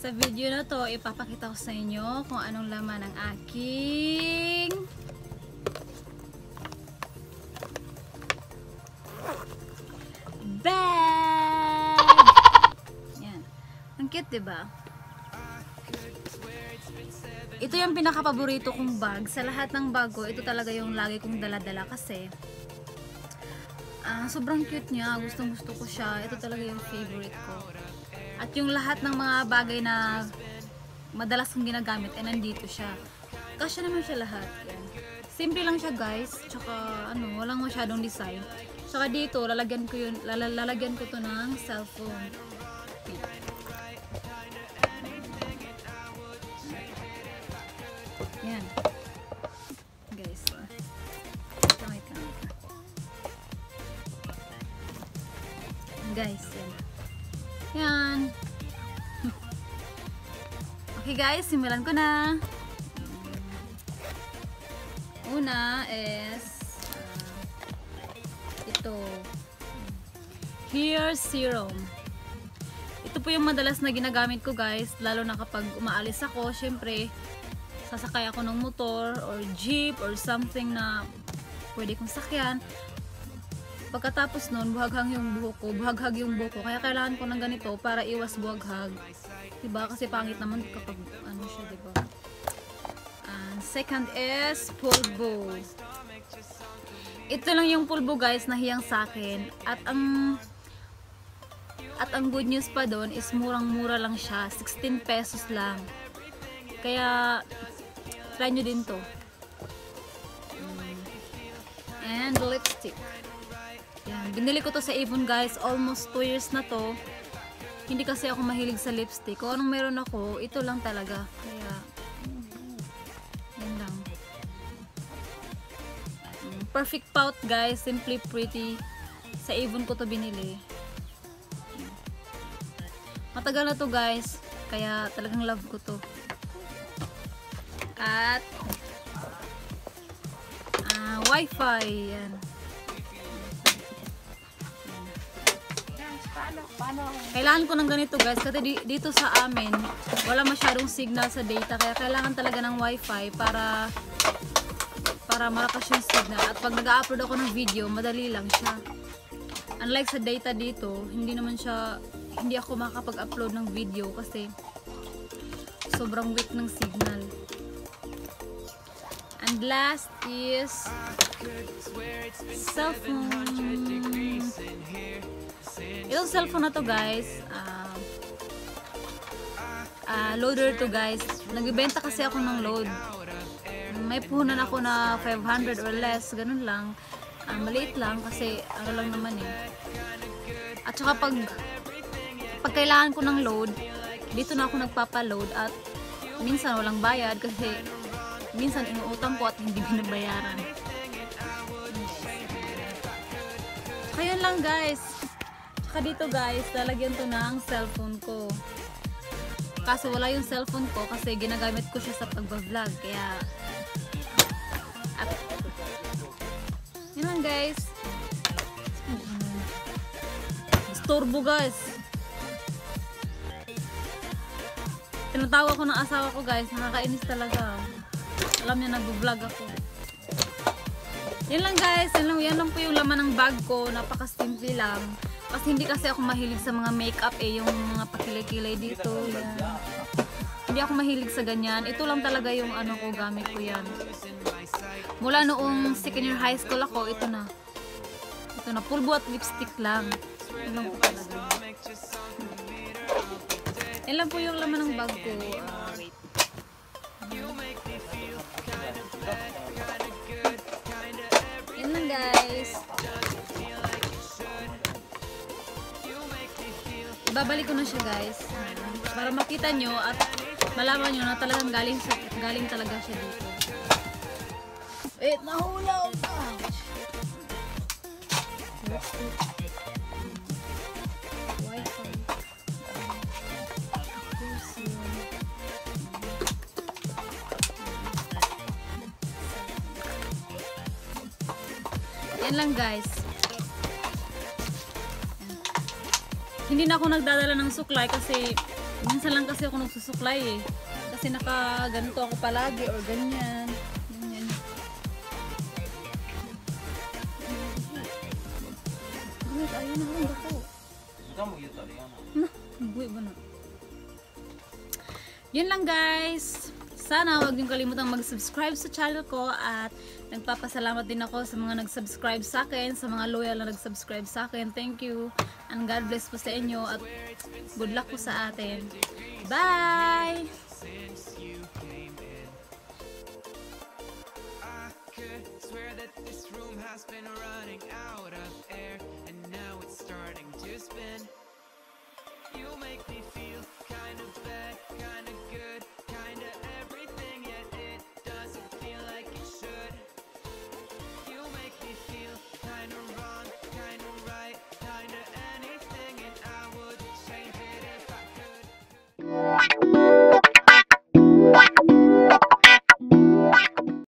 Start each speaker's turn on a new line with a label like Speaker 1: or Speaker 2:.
Speaker 1: Sa video na to, ipapakita ko sa inyo kung anong laman ng aking bag! Yan. Ang cute, diba? Ito yung pinaka-paborito kong bag. Sa lahat ng bag ko, ito talaga yung lagi kong dala-dala kasi sobrang cute niya. Gustong-gusto ko siya. Ito talaga yung favorite ko. At yung lahat ng mga bagay na madalas kong ginagamit ay nandito siya. Kasya naman siya lahat. Yan. Simple lang siya, guys. Tsaka walang masyadong design. Tsaka dito, lalagyan ko to ng cellphone. Yan. Guys. Wait ka. Guys, yan. Yan. Okay guys, simulan ko na. Una is ito. Hair serum. Ito po yung madalas na ginagamit ko, guys, lalo na kapag umaalis ako. Syempre, sasakay ako ng motor or jeep or something na pwede kong sakyan. Pagkatapos nun, buhaghag yung buhok ko. Kaya kailangan ko ng ganito para iwas buhaghag. Diba? Kasi pangit naman kapag siya, diba? And second is pulbo. Ito lang yung pulbo, guys, na hiyang sa akin. At ang good news pa doon is murang-mura lang siya. 16 pesos lang. Kaya try nyo din to. And lipstick. Yan. Binili ko to sa Avon, guys. Almost 2 years na to. Hindi kasi ako mahilig sa lipstick. Kung anong meron ako, ito lang talaga. Kaya, yan lang. Perfect Pout, guys. Simply Pretty. Sa Avon ko to binili. Matagal na to, guys. Kaya talagang love ko to. At Wi-Fi. Yan. Kailangan ko ng ganito, guys, kasi dito sa amin wala masyadong signal sa data, kaya kailangan talaga ng wifi para malakas yung signal. At pag nag-upload ako ng video, madali lang siya. Unlike sa data dito, hindi ako makakapag-upload ng video kasi sobrang weak ng signal. And last is cellphone. Itong cellphone na to, guys, loader to, guys. Nagbibenta kasi ako ng load. May puhunan ako na 500 or less, ganun lang. Maliit lang kasi lang naman eh. At saka pag kailangan ko ng load, dito na ako nagpapa-load. At minsan walang bayad kasi minsan inuutang ko at hindi binabayaran. Kaya lang, guys. Tsaka dito, guys, lalagyan to ng cellphone ko. Kaso wala yung cellphone ko kasi ginagamit ko siya sa pagbablog. Kaya yun lang, guys. Istorbo, guys. Tinatawag ko ng asawa ko, guys. Nakakainis talaga. Alam niya, nag-vlog ako. Yan lang, guys. Yan lang po yung laman ng bag ko. Napaka-simple lang. Kasi hindi kasi ako mahilig sa mga makeup yung mga pakilay-kilay dito. Yan. Hindi ako mahilig sa ganyan. Ito lang talaga yung ko, gamit ko yan. Mula noong second year high school ako, ito na. Ito na, pulbo at lipstick lang. Yan lang po talaga. Yan lang po yung laman ng bag ko. Wait. Yan lang, guys. Ibabalik ko na siya, guys. Para makita nyo at malaman nyo na talagang galing talaga siya dito. Wait, nahulaw pa! Wi-Fi. Yan lang, guys. Hindi na ako nagdadala ng suklay kasi Minsan lang kasi ako nagsusuklay eh. Kasi naka ganito ako palagi or ganyan. Ganyan. Wait, ayun na lang ako.
Speaker 2: Kamu gitu Ariana.
Speaker 1: Nah, buhay ba na? Yun lang guys. Sana huwag niyong kalimutang mag-subscribe sa channel ko at nagpapasalamat din ako sa mga nag-subscribe sa akin, sa mga loyal na nag-subscribe sa akin. Thank you. And God bless po sa inyo at good luck po sa atin. Bye!
Speaker 3: Swear that this room has been running out of air, and now it's starting to spin. You make me feel kind of bad, kind of good.